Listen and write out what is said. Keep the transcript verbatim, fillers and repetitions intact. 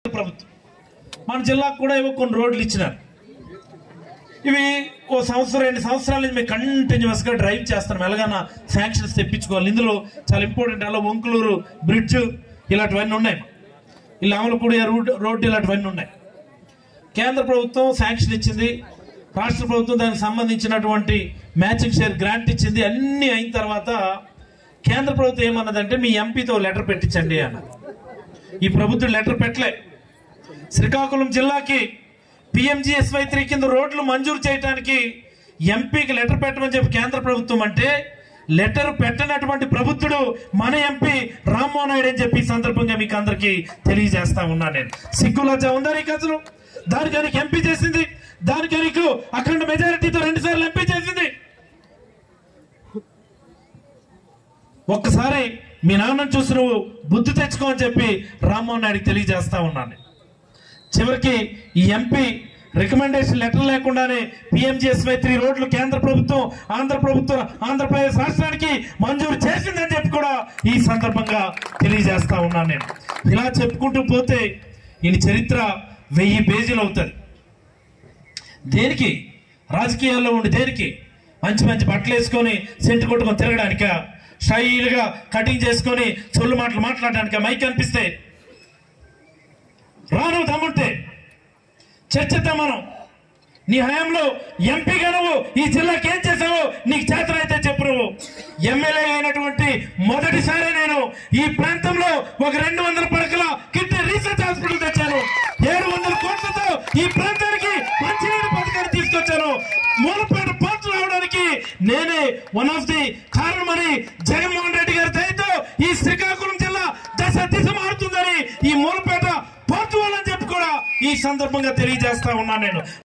ప్రభుత్వం మన జిల్లాకు కూడా ఏవో కొన్ని రోడ్లు ఇచ్చినారు. ఇవి ఓ సంవత్సరం రెండు సంవత్సరాల నుంచి మేము కంటిన్యూస్గా డ్రైవ్ చేస్తున్నాం. ఎలాగైనా శాంక్షన్స్ తెప్పించుకోవాలి. ఇందులో చాలా ఇంపార్టెంట్ అలా వంకులూరు బ్రిడ్జ్ ఇలాంటివన్నీ ఉన్నాయి, ఇలా అమలపూడి రోడ్ రోడ్డు ఇలాంటివన్నీ ఉన్నాయి. కేంద్ర ప్రభుత్వం శాంక్షన్ ఇచ్చింది, రాష్ట్ర ప్రభుత్వం దానికి సంబంధించినటువంటి మ్యాచింగ్ షేర్ గ్రాంట్ ఇచ్చింది. అన్నీ అయిన తర్వాత కేంద్ర ప్రభుత్వం ఏమన్నదంటే మీ ఎంపీతో లెటర్ పెట్టించండి అన్నది. ఈ ప్రభుత్వం లెటర్ పెట్టలే. శ్రీకాకుళం జిల్లాకి పిఎంజిఎస్వై త్రీ కింద రోడ్లు మంజూరు చేయడానికి ఎంపీకి లెటర్ పెట్టమని చెప్పి కేంద్ర ప్రభుత్వం అంటే లెటర్ పెట్టనటువంటి ప్రభుత్వుడు మన ఎంపీ రామ్మోహన్ నాయుడు అని చెప్పి సందర్భంగా మీకు అందరికీ తెలియజేస్తా ఉన్నా. నేను సిగ్గులజ్జ ఉందా నీకు అసలు? దానికి ఎంపీ చేసింది, దానికి నీకు అఖండ మెజారిటీతో రెండు సార్లు ఎంపీ చేసింది. ఒక్కసారి మీ నాన్నను చూసి నువ్వు బుద్ధి తెచ్చుకో అని చెప్పి రామ్మోహన్ నాయుడికి తెలియజేస్తా ఉన్నాను. చివరికి ఈ ఎంపీ రికమెండేషన్ లెటర్ లేకుండానే పిఎంజిఎస్వై త్రీ రోడ్లు కేంద్ర ప్రభుత్వం ఆంధ్ర ప్రభుత్వం ఆంధ్రప్రదేశ్ రాష్ట్రానికి మంజూరు చేసిందని చెప్పి కూడా ఈ సందర్భంగా తెలియజేస్తా ఉన్నాను. నేను ఇలా చెప్పుకుంటూ పోతే ఈయన చరిత్ర వెయ్యి పేజీలు అవుతుంది. దేనికి? రాజకీయాల్లో ఉండి దేనికి? మంచి మంచి బట్టలు వేసుకొని సెంటు కొట్టుకొని తిరగడానిక? స్టైల్గా కటింగ్ చేసుకొని చొల్లు మాటలు మాట్లాడడానిక? మైక్ అనిపిస్తే రాను తమ్ముంటే చర్చిద్దాం మనం. నీ హయాంలో ఎంపీగా నువ్వు ఈ జిల్లాకి ఏం చేసావో నీకు చేతనైతే చెప్పు. నువ్వు ఎమ్మెల్యే అయినటువంటి మొదటిసారి నేను ఈ ప్రాంతంలో ఒక రెండు వందల పడకల కిడ్నీ రీసెర్చ్ హాస్పిటల్ తెచ్చాను. ఏడు వందల కోట్లతో ఈ ప్రాంతానికి మంచినీటి పథకాన్ని తీసుకొచ్చాను. మూలపేట పోర్టు రావడానికి నేనే వన్ ఆఫ్ ది కారణమని జగన్మోహన్ రెడ్డి గారి దయతో ఈ శ్రీకాకుళం జిల్లా దశ దిశ మారుతుందని ఈ మూలపేట పోర్టు వాళ్ళని చెప్పి కూడా ఈ సందర్భంగా తెలియజేస్తా ఉన్నాను నేను.